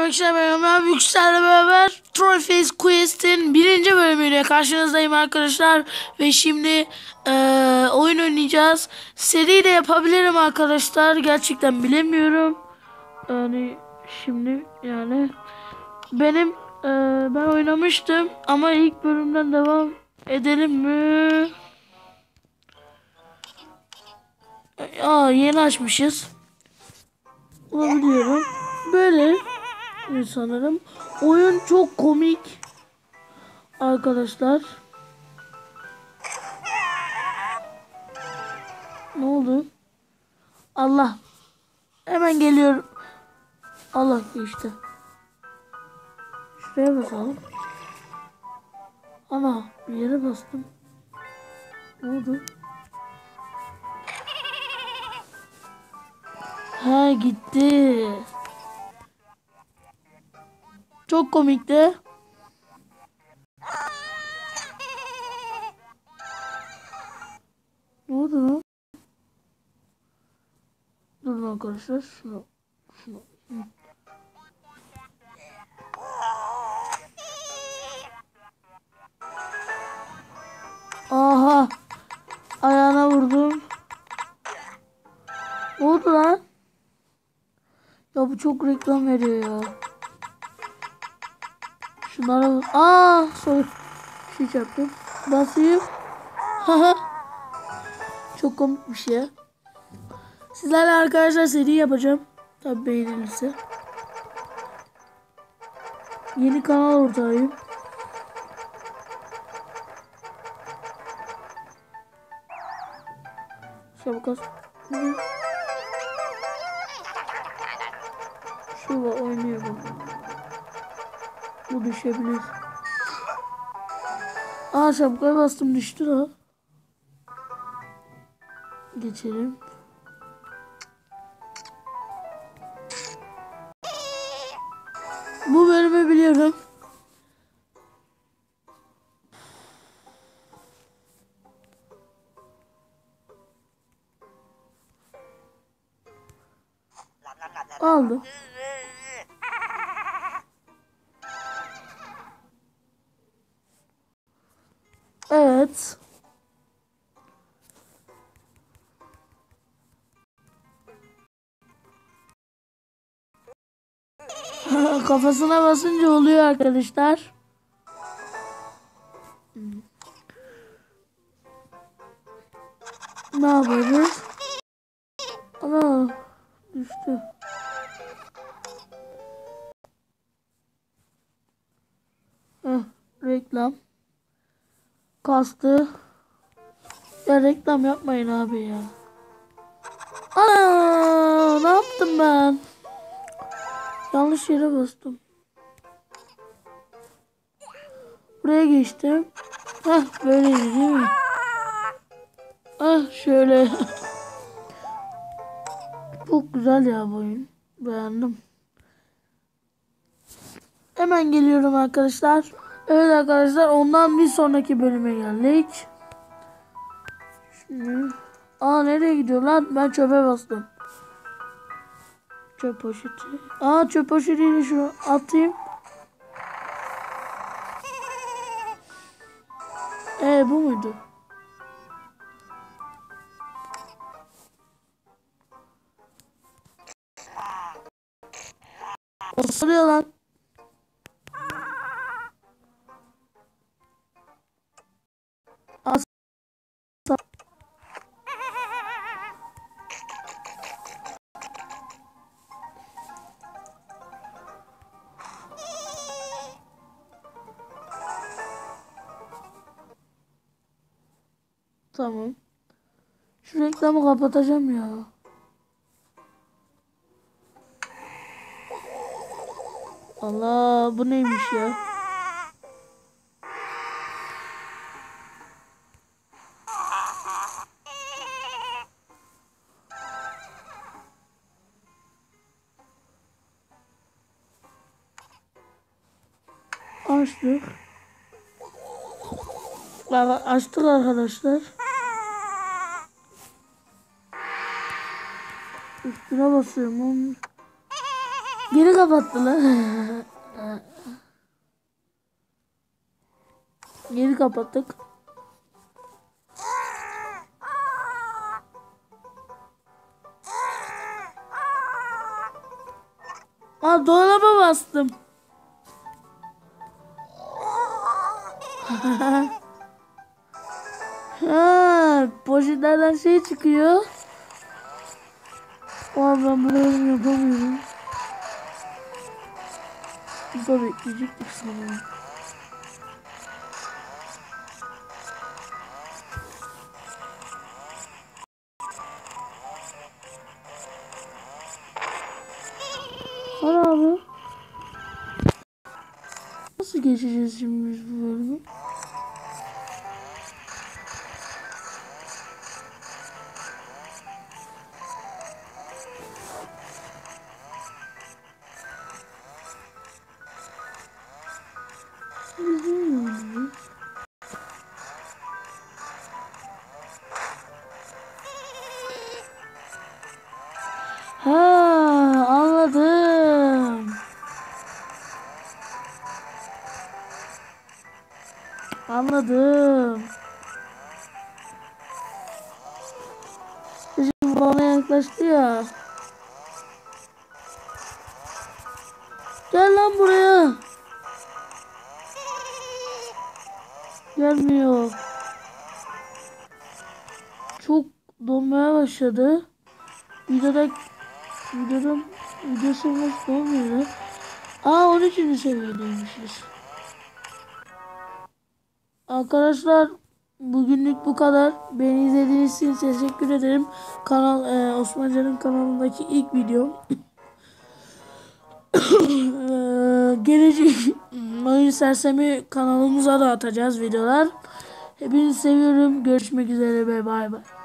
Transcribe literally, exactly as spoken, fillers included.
arkadaşlar, ben Yüksel'le beraber Trollface Quest'in birinci bölümüyle karşınızdayım arkadaşlar. Ve şimdi e, oyun oynayacağız. Seri de yapabilirim arkadaşlar. Gerçekten bilemiyorum. Yani şimdi yani benim e, ben oynamıştım ama ilk bölümden devam edelim mi? Aa, yeni açmışız. Olabiliyorum. Böyle sanırım. Oyun çok komik arkadaşlar. Ne oldu? Allah. Hemen geliyorum. Allah işte. Şuraya basalım. Ana, bir yere bastım. Ne oldu? Ha, gitti. Çok komikti. Ne oldu lan? Durun arkadaşlar. Şunu. Şunu. Hı. Aha. Ayağına vurdum. Ne oldu lan? Ya bu çok reklam veriyor ya. Şunlara bak. Aaa. Sorry. Bir şey çarptım. Basayım. Haha. Çok komik bir şey. Sizlerle arkadaşlar seri yapacağım. Tabi beğenilirse. Yeni kanal ortağıyım. Çabuk az. Şu var, oynuyor bu. Bu düşebilir. Aa, şapkaya bastım, düştü da. Geçelim. Bu bölümü biliyorum. Aldım. Evet. Kafasına basınca oluyor arkadaşlar. Ne yapıyoruz? Ana, düştü. Heh, reklam. Kastı. Ya reklam yapmayın abi ya. Ana, ne yaptım ben? Yanlış yere bastım. Buraya geçtim. Heh, böyleydi değil mi? Ah, şöyle. Çok güzel ya bu oyun. Beğendim. Hemen geliyorum arkadaşlar. Evet arkadaşlar, ondan bir sonraki bölüme geldik. Şimdi. Aa, nereye gidiyor lan? Ben çöpe bastım. Çöp poşeti. Aa, çöp poşetiyle şunu atayım. Ee, bu muydu? Isırıyor lan. As. Tamam. Şu reklamı kapatacağım ya. Allah, bu neymiş ya? Açtık. Açtık arkadaşlar. Üstüne basıyorum. Geri kapattı lan. Geri kapattık. Aa, dolaba bastım. Ha, poşetlerden şey çıkıyor. Aa, ben bunu yapamıyorum. Burada bekleyecektik sanırım. Hadi abi. Nasıl geçeceğiz şimdi biz bu bölümü? Ha, anladım. Anladım. Şimdi bana yaklaştı ya. Gel lan buraya. Gelmiyor. Çok donmaya başladı. Videoda videoda video sonrası olmuyor. Aa, on üçüncü seviyedeymişiz. Arkadaşlar, bugünlük bu kadar. Beni izlediğiniz için teşekkür ederim. Kanal e, Osmancan'ın kanalındaki ilk videom. e, gelecek Oyun Sersemi kanalımıza da atacağız videolar. Hepinizi seviyorum. Görüşmek üzere ve bay bay.